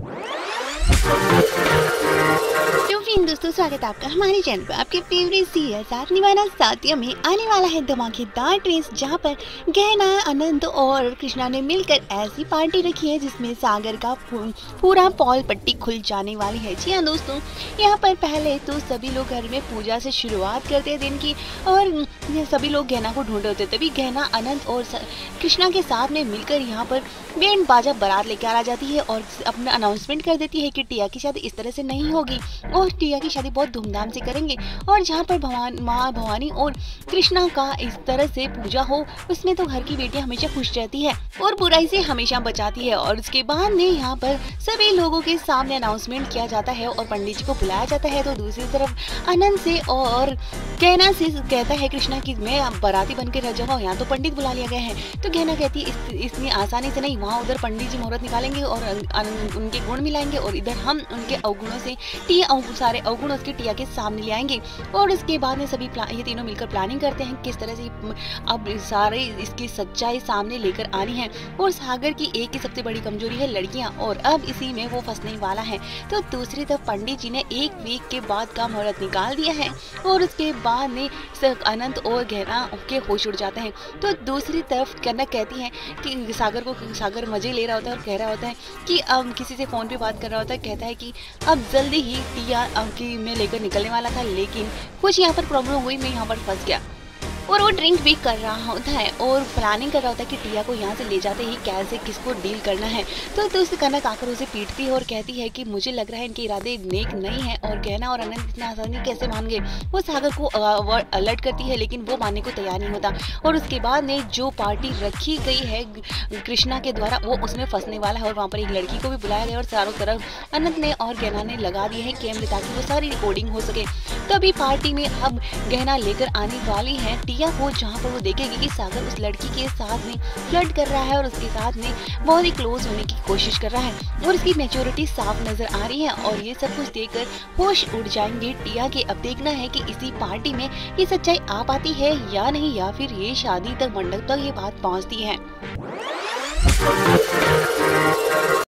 तो फिर दोस्तों, स्वागत है आपका हमारे चैनल पर। आपके फेवरेट सीरियल साथ निभाना साथियों में आने वाला है धमाकेदार ट्विस्ट, जहां पर गहना, अनंत और कृष्णा ने मिलकर ऐसी पार्टी रखी है जिसमें सागर का पूरा पॉल पट्टी खुल जाने वाली है। जी हाँ दोस्तों, यहाँ पर पहले तो सभी लोग घर में पूजा से शुरुआत करते हैं दिन की, और सभी लोग गहना को ढूंढ रहे होते। तभी गहना अनंत और कृष्णा के साथ में मिलकर यहाँ पर बैंड बाजा बारात लेकर आ जाती है और अपना अनाउंसमेंट कर देती है कि टिया की शादी इस तरह से नहीं होगी और टिया की शादी बहुत धूमधाम से करेंगे, और जहाँ पर माँ भवानी और कृष्णा का इस तरह से पूजा हो, उसमें तो घर की बेटियां हमेशा खुश रहती है और बुराई से हमेशा बचाती है। और उसके बाद में यहाँ पर सभी लोगों के सामने अनाउंसमेंट किया जाता है और पंडित जी को बुलाया जाता है। तो दूसरी तरफ अनंत से और गहना से कहता है कृष्णा कि मैं बाराती बनकर रह जाऊंगा, यहाँ तो पंडित बुला लिया गया है। तो गहना कहती है इतनी आसानी से नहीं, वहाँ उधर पंडित जी मुहूर्त निकालेंगे और उनके गुण मिलाएंगे और इधर हम उनके अवगुणों से सारे अवगुण उसके टिया के सामने ले आएंगे। और इसके बाद में सभी ये तीनों मिलकर प्लानिंग करते हैं किस तरह से अब सारे इसकी सच्चाई सामने लेकर आनी है। और सागर की एक ही सबसे बड़ी कमजोरी है लड़कियां, और अब इसी में वो फंसने वाला है। तो दूसरी तरफ पंडित जी ने 1 वीक के बाद का मुहूर्त निकाल दिया है और उसके बाद में अनंत और गहना के होश उड़ जाते हैं। तो दूसरी तरफ कनक कहती है कि सागर मजे ले रहा होता है और कह रहा होता है कि अब किसी से फोन पे बात कर रहा होता है, कहता है कि अब जल्दी ही टिया की मैं लेकर निकलने वाला था, लेकिन कुछ यहाँ पर प्रॉब्लम हुई, मैं यहाँ पर फंस गया। और वो ड्रिंक भी कर रहा होता है और प्लानिंग कर रहा होता है कि टिया को यहाँ से ले जाते ही कैसे किसको डील करना है। तो उससे कनक आकर उसे पीटती है और कहती है कि मुझे लग रहा है इनके इरादे नेक नहीं है और गहना और अनंत इतना आसानी कैसे मान गए। वो सागर को अलर्ट करती है, लेकिन वो मानने को तैयार नहीं होता। और उसके बाद में जो पार्टी रखी गई है कृष्णा के द्वारा, वो उसमें फंसने वाला है और वहाँ पर एक लड़की को भी बुलाया गया और चारों तरफ अनंत ने और गहना ने लगा दिए हैं कैमरे ताकि वो सारी रिकॉर्डिंग हो सके। तभी पार्टी में अब गहना लेकर आने वाली है टिया को, जहाँ पर वो देखेगी कि सागर उस लड़की के साथ में फ्लर्ट कर रहा है और उसके साथ में बहुत ही क्लोज होने की कोशिश कर रहा है और उसकी मैच्योरिटी साफ नजर आ रही है। और ये सब कुछ देखकर होश उड़ जाएंगे टिया के। अब देखना है कि इसी पार्टी में ये सच्चाई आ पाती है या नहीं, या फिर ये शादी तक मंडप तक ये बात पहुंचती है।